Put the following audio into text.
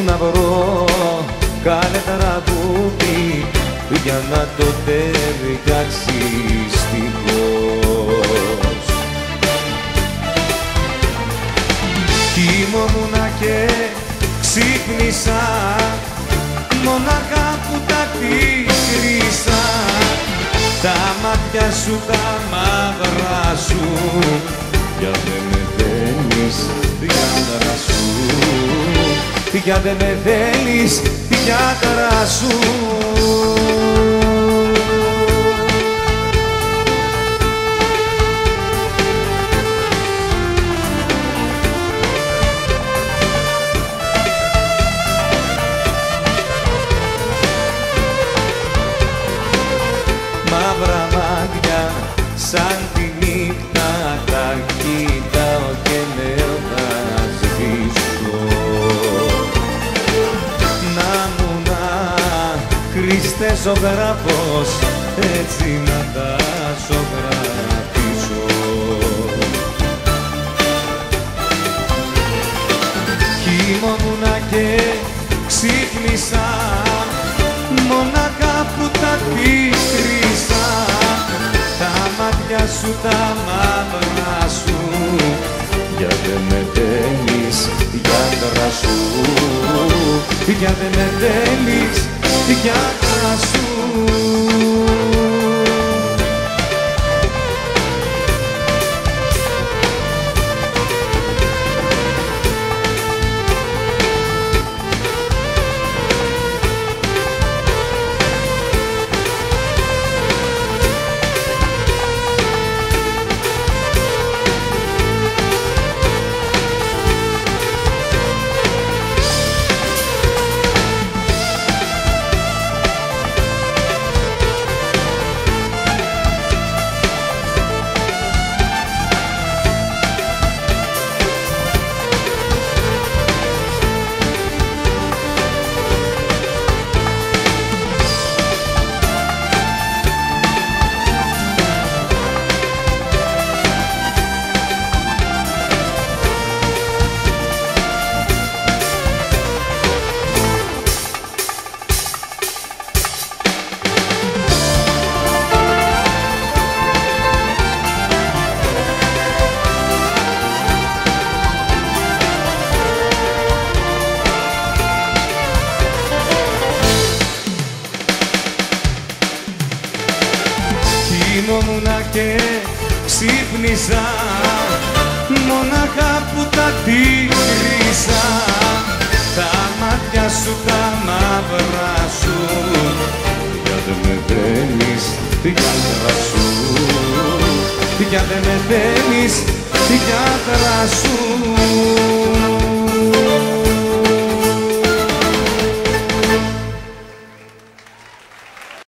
να βρω κάνε τραγούδι για να το ταιριάξει στιχός. Κοιμόμουνα και ξύπνησα μονάχα που τα πίκρισα, τα μάτια σου τα μαύρα σου για δε με θέλεις διάδρα σου, για δε με θέλεις διάδρα σου. Μαύρα μάτια σαν τη νύχτα τα κοιτάω και με θα σβήσω. Να μου να Χριστέ ζωγράφος έτσι να τα ζωγραφίσω. Κοιμόμουνα και ξύπνησα μονάχα που τα πίκρισα, τα μάτια σου τα μαύρα σου για δε με θέλεις διάδρα σου, για δε με θέλεις διάδρα σου. Κοιμόμουνα και ξύπνησα μονάχα που τα τύχρισα, τα μάτια σου τα μαύρα σου για δε με θέλεις διάδρα σου, για δε με θέλεις διάδρα σου.